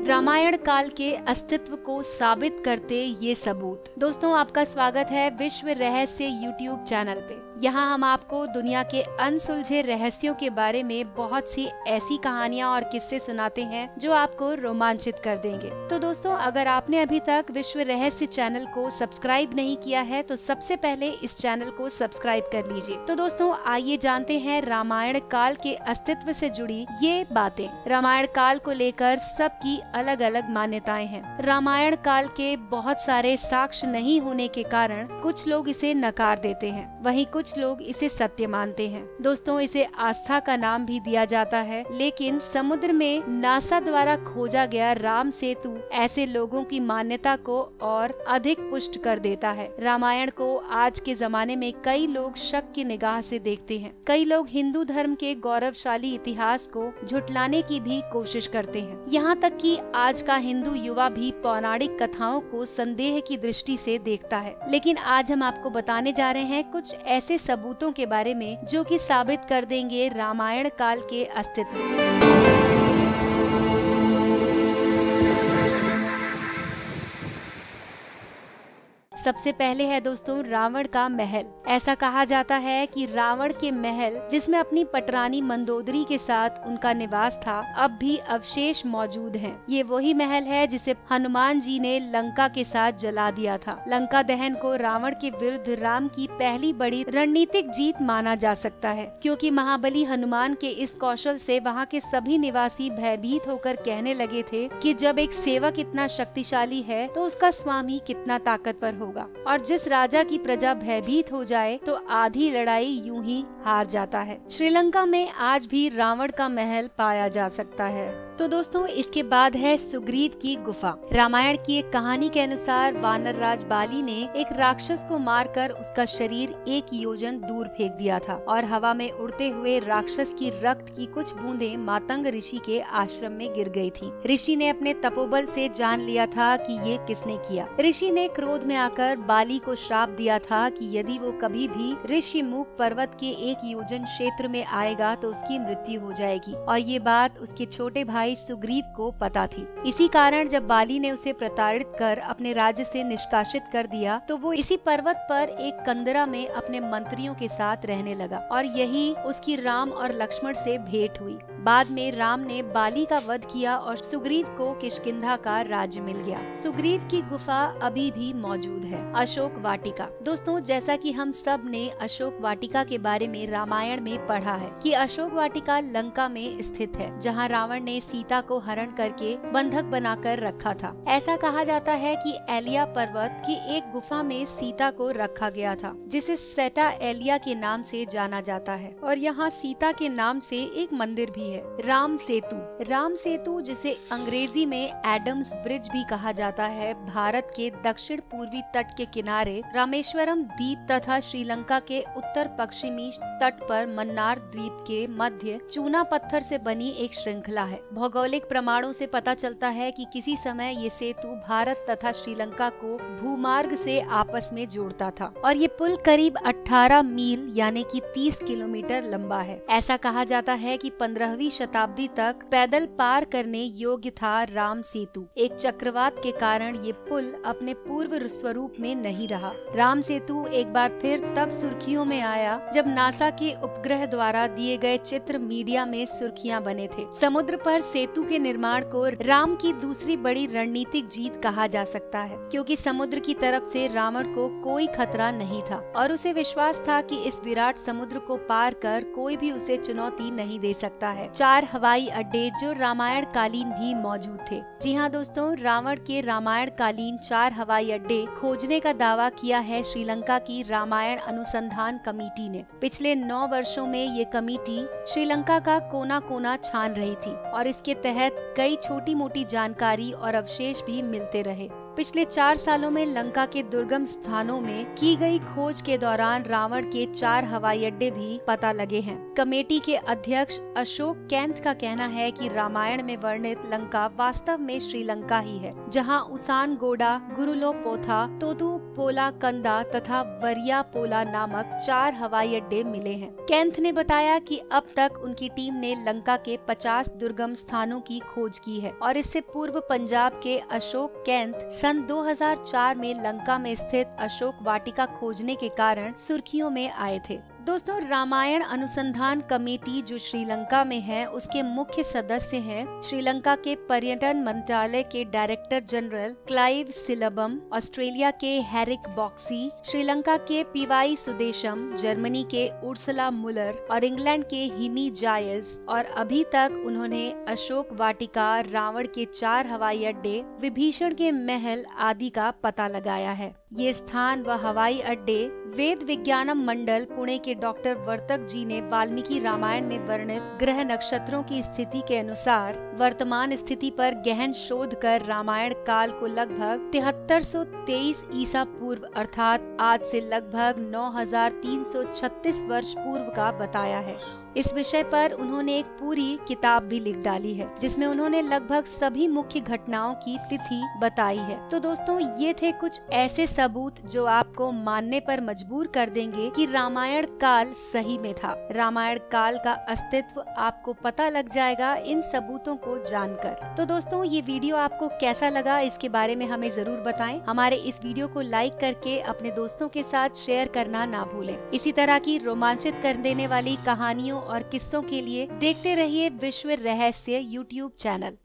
रामायण काल के अस्तित्व को साबित करते ये सबूत। दोस्तों, आपका स्वागत है विश्व रहस्य यूट्यूब चैनल पे। यहाँ हम आपको दुनिया के अनसुलझे रहस्यों के बारे में बहुत सी ऐसी कहानियाँ और किस्से सुनाते हैं जो आपको रोमांचित कर देंगे। तो दोस्तों, अगर आपने अभी तक विश्व रहस्य चैनल को सब्सक्राइब नहीं किया है तो सबसे पहले इस चैनल को सब्सक्राइब कर लीजिए। तो दोस्तों, आइए जानते हैं रामायण काल के अस्तित्व से जुड़ी ये बातें। रामायण काल को लेकर सबकी अलग अलग मान्यताएं हैं। रामायण काल के बहुत सारे साक्ष्य नहीं होने के कारण कुछ लोग इसे नकार देते हैं, वहीं कुछ लोग इसे सत्य मानते हैं। दोस्तों, इसे आस्था का नाम भी दिया जाता है, लेकिन समुद्र में नासा द्वारा खोजा गया राम सेतु ऐसे लोगों की मान्यता को और अधिक पुष्ट कर देता है। रामायण को आज के जमाने में कई लोग शक की निगाह से देखते हैं। कई लोग हिंदू धर्म के गौरवशाली इतिहास को झुटलाने की भी कोशिश करते हैं। यहाँ तक कि आज का हिंदू युवा भी पौराणिक कथाओं को संदेह की दृष्टि से देखता है। लेकिन आज हम आपको बताने जा रहे हैं कुछ ऐसे सबूतों के बारे में जो कि साबित कर देंगे रामायण काल के अस्तित्व। सबसे पहले है दोस्तों रावण का महल। ऐसा कहा जाता है कि रावण के महल, जिसमें अपनी पटरानी मंदोदरी के साथ उनका निवास था, अब भी अवशेष मौजूद हैं। ये वही महल है जिसे हनुमान जी ने लंका के साथ जला दिया था। लंका दहन को रावण के विरुद्ध राम की पहली बड़ी रणनीतिक जीत माना जा सकता है, क्योंकि महाबली हनुमान के इस कौशल से वहाँ के सभी निवासी भयभीत होकर कहने लगे थे कि जब एक सेवक इतना शक्तिशाली है तो उसका स्वामी कितना ताकतवर होगा, और जिस राजा की प्रजा भयभीत हो जाए तो आधी लड़ाई यूं ही हार जाता है। श्रीलंका में आज भी रावण का महल पाया जा सकता है। तो दोस्तों, इसके बाद है सुग्रीव की गुफा। रामायण की एक कहानी के अनुसार वानर राज बाली ने एक राक्षस को मारकर उसका शरीर 1 योजन दूर फेंक दिया था, और हवा में उड़ते हुए राक्षस की रक्त की कुछ बूंदें मातंग ऋषि के आश्रम में गिर गई थी। ऋषि ने अपने तपोबल से जान लिया था कि ये किसने किया। ऋषि ने क्रोध में आकर बाली को श्राप दिया था कि यदि वो कभी भी ऋषिमुख पर्वत के 1 योजन क्षेत्र में आएगा तो उसकी मृत्यु हो जाएगी, और ये बात उसके छोटे भाई सुग्रीव को पता थी। इसी कारण जब बाली ने उसे प्रताड़ित कर अपने राज्य से निष्कासित कर दिया तो वो इसी पर्वत पर एक कंदरा में अपने मंत्रियों के साथ रहने लगा, और यही उसकी राम और लक्ष्मण से भेंट हुई। बाद में राम ने बाली का वध किया और सुग्रीव को किष्किंधा का राज्य मिल गया। सुग्रीव की गुफा अभी भी मौजूद है। अशोक वाटिका। दोस्तों, जैसा कि हम सब ने अशोक वाटिका के बारे में रामायण में पढ़ा है कि अशोक वाटिका लंका में स्थित है, जहां रावण ने सीता को हरण करके बंधक बनाकर रखा था। ऐसा कहा जाता है कि एलिया पर्वत की एक गुफा में सीता को रखा गया था, जिसे सेटा एलिया के नाम से जाना जाता है, और यहाँ सीता के नाम से एक मंदिर भी है। राम सेतु। राम सेतु, जिसे अंग्रेजी में एडम्स ब्रिज भी कहा जाता है, भारत के दक्षिण पूर्वी तट के किनारे रामेश्वरम द्वीप तथा श्रीलंका के उत्तर पश्चिमी तट पर मन्नार द्वीप के मध्य चूना पत्थर से बनी एक श्रृंखला है। भौगोलिक प्रमाणों से पता चलता है कि किसी समय ये सेतु भारत तथा श्रीलंका को भूमार्ग से आपस में जोड़ता था, और ये पुल करीब 18 मील यानी कि 30 किलोमीटर लंबा है। ऐसा कहा जाता है कि 15वीं शताब्दी तक पैदल पार करने योग्य था राम सेतु। एक चक्रवात के कारण ये पुल अपने पूर्व स्वरूप में नहीं रहा। राम सेतु एक बार फिर तब सुर्खियों में आया जब नासा के उपग्रह द्वारा दिए गए चित्र मीडिया में सुर्खियां बने थे। समुद्र पर सेतु के निर्माण को राम की दूसरी बड़ी रणनीतिक जीत कहा जा सकता है, क्योंकि समुद्र की तरफ से रावण को कोई खतरा नहीं था, और उसे विश्वास था कि इस विराट समुद्र को पार कर कोई भी उसे चुनौती नहीं दे सकता है। 4 हवाई अड्डे जो रामायण कालीन भी मौजूद थे। जी हाँ दोस्तों, रावण के रामायण कालीन 4 हवाई अड्डे खोजने का दावा किया है श्रीलंका की रामायण अनुसंधान कमेटी ने। पिछले 9 वर्षों में ये कमेटी श्रीलंका का कोना कोना छान रही थी, और इसके तहत कई छोटी मोटी जानकारी और अवशेष भी मिलते रहे। पिछले 4 सालों में लंका के दुर्गम स्थानों में की गई खोज के दौरान रावण के 4 हवाई अड्डे भी पता लगे हैं। कमेटी के अध्यक्ष अशोक कैंथ का कहना है कि रामायण में वर्णित लंका वास्तव में श्रीलंका ही है, जहां उसान गोडा, गुरुलोपोथा, तोतु पोला कंदा तथा वरिया पोला नामक 4 हवाई अड्डे मिले हैं। कैंथ ने बताया कि अब तक उनकी टीम ने लंका के 50 दुर्गम स्थानों की खोज की है और इससे पूर्व पंजाब के अशोक कैंथ सन 2004 में लंका में स्थित अशोक वाटिका खोजने के कारण सुर्खियों में आए थे। दोस्तों, रामायण अनुसंधान कमेटी जो श्रीलंका में है, उसके मुख्य सदस्य हैं श्रीलंका के पर्यटन मंत्रालय के डायरेक्टर जनरल क्लाइव सिलबम, ऑस्ट्रेलिया के हैरिक बॉक्सी, श्रीलंका के पीवाई सुदेशम, जर्मनी के उर्सुला मुलर और इंग्लैंड के हिमी जायज। और अभी तक उन्होंने अशोक वाटिका, रावण के 4 हवाई अड्डे, विभीषण के महल आदि का पता लगाया है। ये स्थान व हवाई अड्डे वेद विज्ञानम मंडल पुणे के डॉक्टर वर्तक जी ने वाल्मीकि रामायण में वर्णित ग्रह नक्षत्रों की स्थिति के अनुसार वर्तमान स्थिति पर गहन शोध कर रामायण काल को लगभग 7323 ईसा पूर्व अर्थात आज से लगभग 9336 वर्ष पूर्व का बताया है। इस विषय पर उन्होंने एक पूरी किताब भी लिख डाली है, जिसमें उन्होंने लगभग सभी मुख्य घटनाओं की तिथि बताई है। तो दोस्तों, ये थे कुछ ऐसे सबूत जो आपको मानने पर मजबूर कर देंगे कि रामायण काल सही में था। रामायण काल का अस्तित्व आपको पता लग जाएगा इन सबूतों को जानकर। तो दोस्तों, ये वीडियो आपको कैसा लगा इसके बारे में हमें जरूर बताएं। हमारे इस वीडियो को लाइक करके अपने दोस्तों के साथ शेयर करना ना भूलें। इसी तरह की रोमांचित कर देने वाली कहानियों और किस्सों के लिए देखते रहिए विश्व रहस्य YouTube चैनल।